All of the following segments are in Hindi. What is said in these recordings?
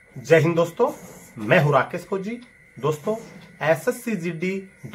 जय हिंद दोस्तों, मैं हूं राकेश फौजी। दोस्तों, एसएससी जीडी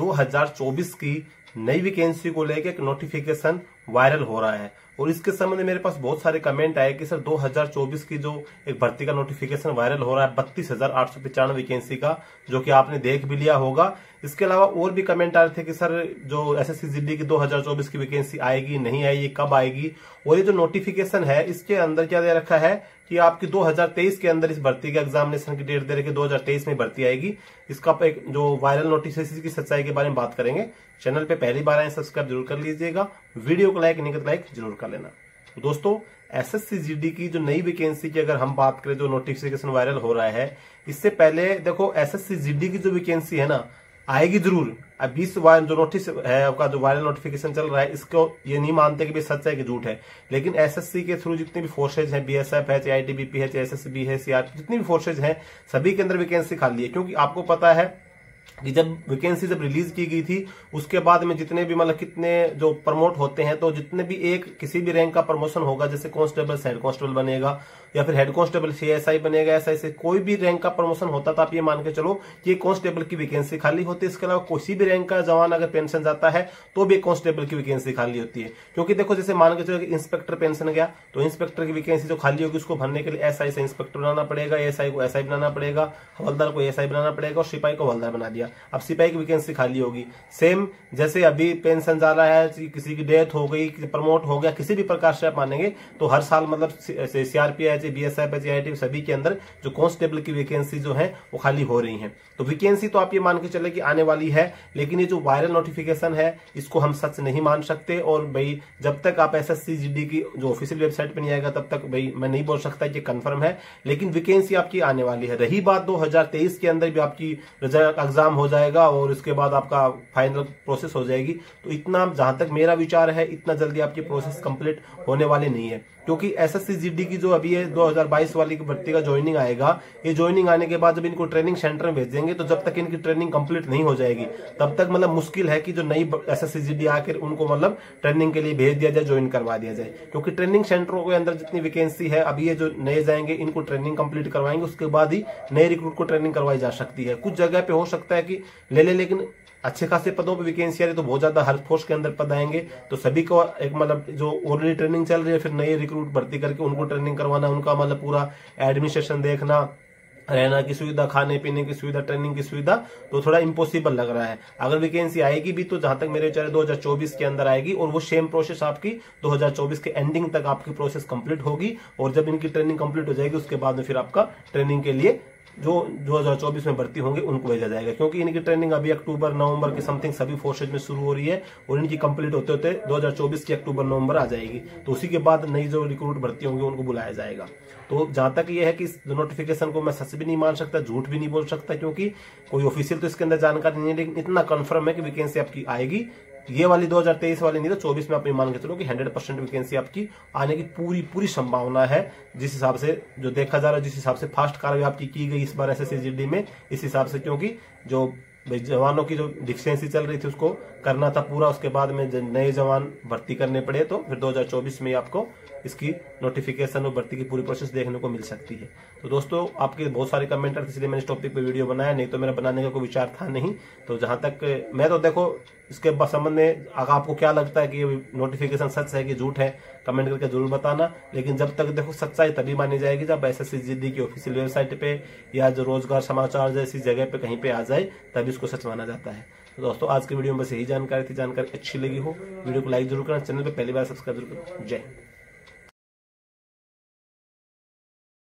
2024 की नई वैकेंसी को लेकर एक नोटिफिकेशन वायरल हो रहा है और इसके संबंध में मेरे पास बहुत सारे कमेंट आए कि सर 2024 की जो एक भर्ती का नोटिफिकेशन वायरल हो रहा है 32,895 वैकेंसी का, जो कि आपने देख भी लिया होगा। इसके अलावा और भी कमेंट आ रहे थे कि सर जो एसएससी जीडी की 2024 की वैकेंसी आएगी, नहीं आएगी, कब आएगी, और ये जो नोटिफिकेशन है इसके अंदर क्या दे रखा है कि आपकी 2023 के अंदर इस भर्ती के एग्जामिनेशन की डेट दे रखी है, 2023 में भर्ती आएगी। इसका एक जो वायरल नोटिस की सच्चाई के बारे में बात करेंगे। चैनल पे पहली बार आए सब्सक्राइब जरूर कर लीजिएगा, वीडियो को लाइक नहीं करते लाइक जरूर कर लेना। तो दोस्तों, एसएससी जीडी की जो नई वैकेंसी की अगर हम बात करें, जो नोटिफिकेशन वायरल हो रहा है, इससे पहले देखो एसएससी जीडी की जो वैकेंसी है ना, आएगी जरूर। अब इस जो नोटिस है आपका, जो वायरल नोटिफिकेशन चल रहा है, इसको ये नहीं मानते कि भी सच है कि झूठ है, लेकिन एसएससी के थ्रू जितनी भी फोर्सेज हैं, बीएसएफ है, चाहे आईटीबीपी है, चाहे एसएसबी है, सीआरपी, जितनी भी फोर्सेज हैं, सभी के अंदर वैकेंसी खाली है। क्योंकि आपको पता है कि जब वैकेंसी जब रिलीज की गई थी उसके बाद में जितने भी मतलब कितने जो प्रमोट होते हैं, तो जितने भी एक किसी भी रैंक का प्रमोशन होगा, जैसे कांस्टेबल से हेड कांस्टेबल बनेगा या फिर हेड कांस्टेबल से एएसआई बनेगा, एसआई से कोई भी रैंक का प्रमोशन होता था, आप ये मान के चलो कि कांस्टेबल की वैकेंसी खाली होती है। इसके अलावा किसी भी रैंक का जवान अगर पेंशन जाता है तो भी कांस्टेबल की वैकेंसी खाली होती है। क्योंकि देखो, जैसे मान के चलो कि इंस्पेक्टर पेंशन गया तो इंस्पेक्टर की वैकेंसी जो खाली होगी उसको भरने के लिए एसआई से इंस्पेक्टर बनाना पड़ेगा, एएसआई को एसआई बनाना पड़ेगा, हवलदार को एएसआई बनाना पड़ेगा और सिपाही को हवलदार बना दिया। अब सिपाही की वैकेंसी खाली होगी। सेम जैसे अभी पेंशन जा रहा है, किसी की डेथ हो गई, प्रमोट हो गया, किसी भी प्रकार से आप मानेंगे तो हर साल मतलब सीआरपी है, बीएसएफ है, आईटी, सभी के अंदर जो कांस्टेबल की वैकेंसी जो है वो खाली हो रही है। तो वैकेंसी तो आप ये मान के चले कि आने वाली है, लेकिन ये जो वायरल नोटिफिकेशन है इसको हम सच नहीं मान सकते। और भाई जब तक आप एसएससी जीडी की जो ऑफिशियल वेबसाइट पे नहीं आएगा तब तक भाई मैं नहीं बोल सकता कि कंफर्म है, लेकिन वैकेंसी आपकी आने वाली है। रही बात 2023 के अंदर भी आपकी रिजल्ट एग्जाम हो जाएगा और उसके बाद आपका फाइनल प्रोसेस हो जाएगी, तो इतना जहां तक मेरा विचार है इतना जल्दी आपकी प्रोसेस कंप्लीट होने वाली नहीं है। क्योंकि एसएससी जीडी की जो अभी है 2022 वाली भर्ती का ज्वाइनिंग आएगा, ये ज्वाइनिंग आने के बाद जब इनको ट्रेनिंग सेंटर में भेजेंगे तो जब तक इनकी ट्रेनिंग कंप्लीट नहीं हो जाएगी तब तक मतलब मुश्किल है कि जो नई एसएससी जीडी आकर उनको मतलब ट्रेनिंग के लिए भेज दिया जाए, ज्वाइन करवा दिया जाए। क्योंकि ट्रेनिंग सेंटरों के अंदर जितनी वैकेंसी है, अभी ये जो नए जाएंगे इनको ट्रेनिंग कंप्लीट करवाएंगे, उसके बाद ही नए रिक्रूट को ट्रेनिंग करवाई जा सकती है। कुछ जगह पे हो सकता है कि ले लेकिन अच्छे खासे पदों पे वैकेंसी आ रही तो बहुत ज्यादा हर फोर्स के अंदर पद आएंगे, तो सभी को एक मतलब जो ऑलरेडी ट्रेनिंग चल रही है फिर नए रिक्रूट भर्ती करके उनको ट्रेनिंग करवाना, उनका मतलब पूरा एडमिनिस्ट्रेशन देखना, रहना की सुविधा, खाने पीने की सुविधा, ट्रेनिंग की सुविधा, तो थोड़ा इम्पॉसिबल लग रहा है। अगर वैकेंसी आएगी भी तो जहां तक मेरे विचार 2024 के अंदर आएगी और वो सेम प्रोसेस आपकी 2024 के एंडिंग तक आपकी प्रोसेस कंप्लीट होगी। और जब इनकी ट्रेनिंग कंप्लीट हो जाएगी उसके बाद में फिर आपका ट्रेनिंग के लिए जो 2024 में भर्ती होंगे उनको भेजा जाएगा। क्योंकि इनकी ट्रेनिंग अभी अक्टूबर नवंबर के समथिंग सभी फोर्सेज में शुरू हो रही है और इनकी कंप्लीट होते होते 2024 की अक्टूबर नवंबर आ जाएगी, तो उसी के बाद नई जो रिक्रूट भर्ती होंगे उनको बुलाया जाएगा। तो जहां तक ये है कि इस नोटिफिकेशन को मैं सच भी नहीं मान सकता, झूठ भी नहीं बोल सकता, क्योंकि कोई ऑफिशियल तो इसके अंदर जानकारी नहीं है, लेकिन इतना कंफर्म है कि वैकेंसी आपकी आएगी। ये वाली 2023 वाली नहीं तो 24 में आप मान के चलो कि 100% वैकेंसी आपकी आने की पूरी संभावना है। जिस हिसाब से जो देखा जा रहा है, जिस हिसाब से फास्ट कार्रवाई आपकी की गई इस बार एसएससी जीडी में, इस हिसाब से, क्योंकि जो जवानों की जो डिफिशियंसी चल रही थी उसको करना था पूरा, उसके बाद में नए जवान भर्ती करने पड़े, तो फिर 2024 में आपको इसकी नोटिफिकेशन और भर्ती की पूरी प्रोसेस देखने को मिल सकती है। तो दोस्तों, आपके बहुत सारे कमेंट थे इसलिए मैंने इस टॉपिक पे वीडियो बनाया, नहीं तो मेरा बनाने का कोई विचार था नहीं। तो जहां तक मैं तो देखो इसके संबंध में अगर आपको क्या लगता है कि ये नोटिफिकेशन सच है कि झूठ है, कमेंट करके जरूर बताना। लेकिन जब तक देखो सच्चाई तभी मानी जाएगी जब एसएससी जीडी की ऑफिशियल वेबसाइट पे या जो रोजगार समाचार जैसी जगह पे कहीं पे आ जाए तभी इसको सच माना जाता है। तो दोस्तों, आज की वीडियो में बस यही जानकारी थी। जानकारी अच्छी लगी हो वीडियो को लाइक जरूर करना, चैनल पे पहली बार सब्सक्राइब जरूर करना। जय हिंद।